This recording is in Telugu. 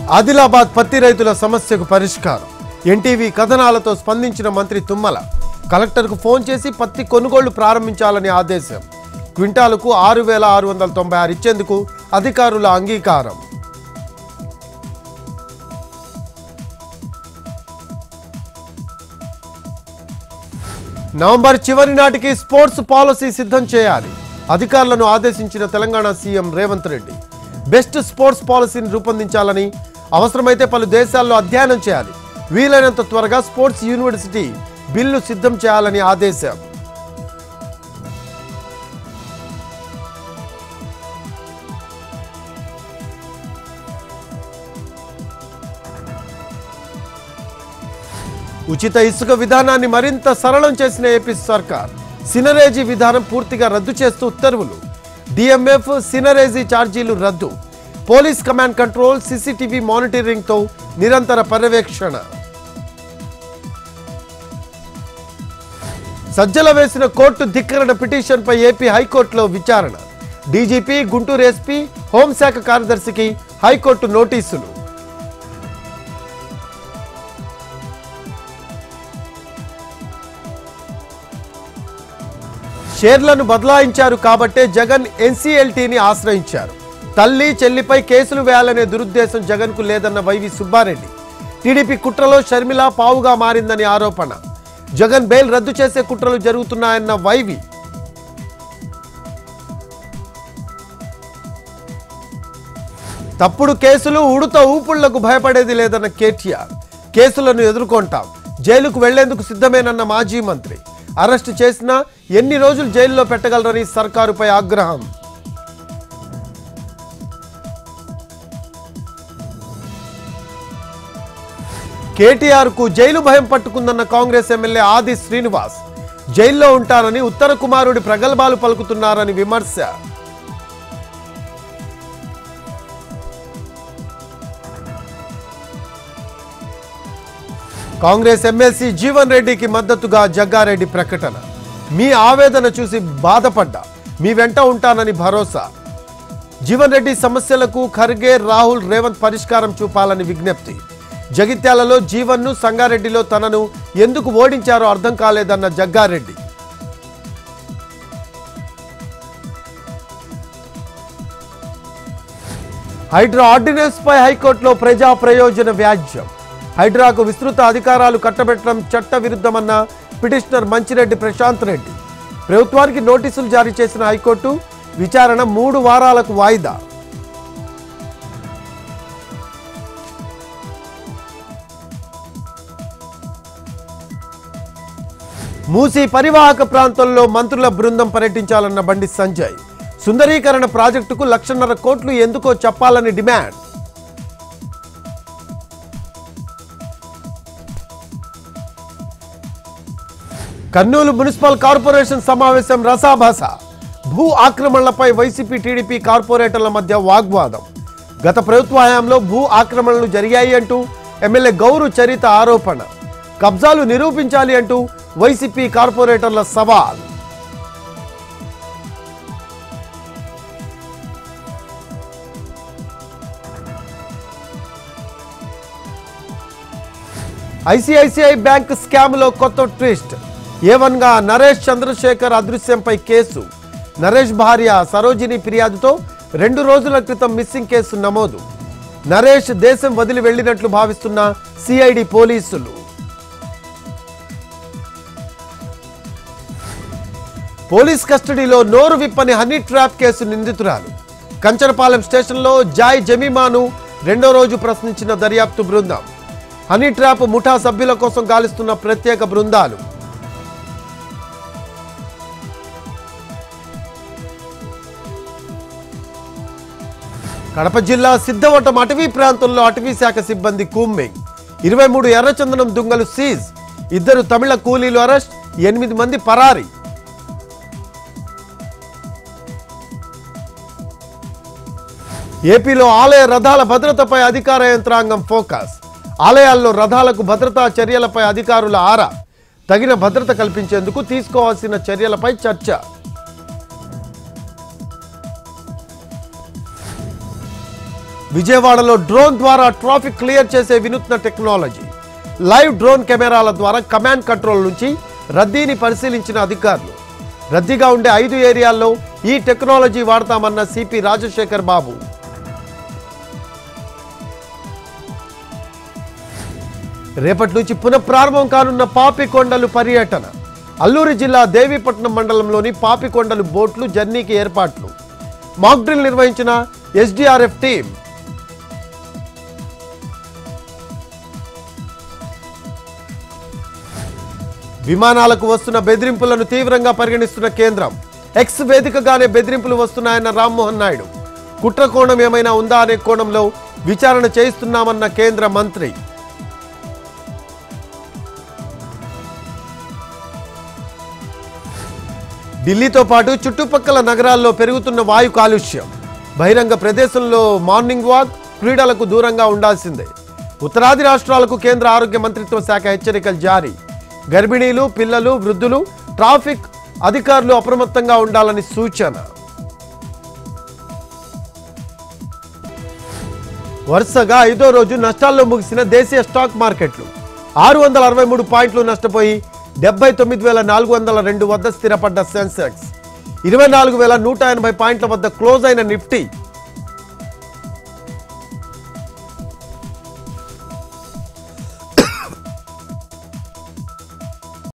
ఆదిలాబాద్ పత్తి రైతుల సమస్యకు పరిష్కారం. ఎన్టీవీ కథనాలతో స్పందించిన మంత్రి తుమ్మల కలెక్టర్కు ఫోన్ చేసి పత్తి కొనుగోళ్లు ప్రారంభించాలని ఆదేశం. క్వింటాలకు 6,696 ఇచ్చేందుకు అధికారుల అంగీకారం. నవంబర్ చివరి నాటికి స్పోర్ట్స్ పాలసీ సిద్ధం చేయాలి. అధికారులను ఆదేశించిన Telangana CM Revanth Reddy best sports పాలసీని రూపొందించాలని, అవసరమైతే పలు దేశాల్లో అధ్యయనం చేయాలి. వీలైనంత త్వరగా స్పోర్ట్స్ యూనివర్సిటీ బిల్లు సిద్ధం చేయాలని ఆదేశం. ఉచిత ఇసుక విధానాన్ని మరింత సరళం చేసిన ఏపీ సర్కార్ సినరేజీ విధానం పూర్తిగా రద్దు చేస్తూ ఉత్తర్వులు. డిఎంఎఫ్ సినరేజీ ఛార్జీలు రద్దు. పోలీస్ కమాండ్ కంట్రోల్, సీసీటీవీ మానిటరింగ్తో నిరంతర పర్యవేక్షణ. సజ్జల వేసిన కోర్టు ధిక్కరణ పిటిషన్పై ఏపీ హైకోర్టులో విచారణ. డీజీపీ, గుంటూరు ఎస్పీ, హోంశాఖ కార్యదర్శికి హైకోర్టు నోటీసులు. షేర్లను బదలాయించారు కాబట్టే జగన్ ఎన్సీఎల్టీని ఆశ్రయించారు. తల్లి చెల్లిపై కేసులు వేయాలనే దురుద్దేశం జగన్కు లేదన్న వైవి సుబ్బారెడ్డి. టీడీపీ కుట్రలో షర్మిల పావుగా మారిందని ఆరోపణ. జగన్ బెయిల్ రద్దు చేసే కుట్రలు జరుగుతున్నాయన్న వైవి. తప్పుడు కేసులు, ఉడుత ఊపుళ్లకు భయపడేది లేదన్న కేటీఆర్. కేసులను ఎదుర్కొంటాం, జైలుకు వెళ్లేందుకు సిద్ధమేనన్న మాజీ మంత్రి. అరెస్టు చేసినా ఎన్ని రోజులు జైల్లో పెట్టగలరని సర్కారుపై ఆగ్రహం. కేటీఆర్ కు జైలు భయం పట్టుకుందన్న కాంగ్రెస్ ఎమ్మెల్యే ఆది శ్రీనివాస్. జైల్లో ఉంటారని ఉత్తర కుమారుడి ప్రగల్భాలు పలుకుతున్నారని విమర్శ. కాంగ్రెస్ ఎమ్మెల్సీ జీవన్ రెడ్డికి మద్దతుగా జగ్గారెడ్డి ప్రకటన. మీ ఆవేదన చూసి బాధపడ్డా, మీ వెంట ఉంటానని భరోసా. జీవన్ రెడ్డి సమస్యలకు ఖర్గే, రాహుల్, రేవంత్ పరిష్కారం చూపాలని విజ్ఞప్తి. జగిత్యాలలో జీవన్ను, సంగారెడ్డిలో తనను ఎందుకు ఓడించారో అర్థం కాలేదన్న జగ్గారెడ్డి. హైడ్రా ఆర్డినెన్స్ పై హైకోర్టులో ప్రజా ప్రయోజన వ్యాజ్యం. హైడ్రాకు విస్తృత అధికారాలు కట్టబెట్టడం చట్ట విరుద్ధమన్న పిటిషనర్ మంచిరెడ్డి ప్రశాంత్ రెడ్డి. ప్రభుత్వానికి నోటీసులు జారీ చేసిన హైకోర్టు విచారణ 3 వారాలకు వాయిదా. మూసీ పరివాహక ప్రాంతంలో మంత్రుల బృందం పర్యటించాలన్న బండి సంజయ్. సుందరీకరణ ప్రాజెక్టుకు 1,50,000 కోట్లు ఎందుకో చెప్పాలని డిమాండ్. కర్నూలు మున్సిపల్ కార్పొరేషన్ సమావేశం రసాభాస. భూ ఆక్రమణలపై వైసీపీ, టీడీపీ కార్పొరేటర్ల మధ్య వాగ్వాదం. గత ప్రభుత్వ హయాంలో భూ ఆక్రమణలు జరిగాయి అంటూ ఎమ్మెల్యే గౌరు చరిత ఆరోపణ. కబ్జాలు నిరూపించాలి అంటూ వైసీపీ కార్పొరేటర్ల సవాల్. ఐసిఐసిఐ బ్యాంక్ స్కామ్లో కొత్త ట్విస్ట్. ఏవన్గా నరేష్ చంద్రశేఖర్ అదృశ్యంపై కేసు. నరేష్ భార్య సరోజిని ఫిర్యాదుతో 2 రోజుల క్రితం మిస్సింగ్ కేసు నమోదు. నరేష్ దేశం వదిలి వెళ్లినట్లు భావిస్తున్న సిఐడి పోలీసులు. పోలీస్ కస్టడీలో నోరు విప్పని హనీ ట్రాప్ కేసు నిందితురాలు. కంచరపాలెం స్టేషన్లో జాయ్ జమీమాను 2వ రోజు ప్రశ్నించిన దర్యాప్తు బృందం. హనీ ట్రాప్ ముఠా సభ్యుల కోసం గాలిస్తున్న ప్రత్యేక బృందాలు. కడప జిల్లా సిద్ధవటం అటవీ ప్రాంతంలో అటవీ శాఖ సిబ్బంది కూంబింగ్. 23 ఎర్రచందనం దుంగలు సీజ్. 2 తమిళ కూలీలు అరెస్ట్. 8 మంది పరారీ. ఏపీలో ఆలయ రథాల భద్రతపై అధికార యంత్రాంగం ఫోకస్. ఆలయాల్లో రథాలకు భద్రతా చర్యలపై అధికారుల ఆరా. తగిన భద్రత కల్పించేందుకు తీసుకోవాల్సిన చర్యలపై చర్చ. విజయవాడలో డ్రోన్ ద్వారా ట్రాఫిక్ క్లియర్ చేసే వినూత్న టెక్నాలజీ. లైవ్ డ్రోన్ కెమెరాల ద్వారా కమాండ్ కంట్రోల్ నుంచి రద్దీని పరిశీలించిన అధికారులు. రద్దీగా ఉండే 5 ఏరియాల్లో ఈ టెక్నాలజీ వాడతామన్న సిపి రాజశేఖర్ బాబు. రేపటి నుంచి పునఃప్రారంభం కానున్న పాపికొండలు పర్యటన. అల్లూరి జిల్లా దేవీపట్నం మండలంలోని పాపికొండలు బోట్లు జర్నీకి ఏర్పాట్లు. మాక్ డ్రిల్ నిర్వహించిన ఎస్డీఆర్ఎఫ్ టీం. విమానాలకు వస్తున్న బెదిరింపులను తీవ్రంగా పరిగణిస్తున్న కేంద్రం. ఎక్స్ వేదికగానే బెదిరింపులు వస్తున్నాయన్న రామ్మోహన్ నాయుడు. కుట్ర కోణం ఏమైనా ఉందా అనే కోణంలో విచారణ చేయిస్తున్నామన్న కేంద్ర మంత్రి. ఢిల్లీతో పాటు చుట్టుపక్కల నగరాల్లో పెరుగుతున్న వాయు కాలుష్యం. బహిరంగ ప్రదేశంలో మార్నింగ్ వాక్, క్రీడలకు దూరంగా ఉండాల్సిందే. ఉత్తరాది రాష్ట్రాలకు కేంద్ర ఆరోగ్య మంత్రిత్వ శాఖ హెచ్చరికలు జారీ. గర్భిణీలు, పిల్లలు, వృద్ధులు, ట్రాఫిక్ అధికారులు అప్రమత్తంగా ఉండాలని సూచన. వరుసగా 5వ రోజు నష్టాల్లో ముగిసిన దేశీయ స్టాక్ మార్కెట్లు 663 పాయింట్లు నష్టపోయి 79,402 వద్ద స్థిరపడ్డ సెన్సెక్స్ 24,180 పాయింట్ల వద్ద క్లోజ్ అయిన నిఫ్టీ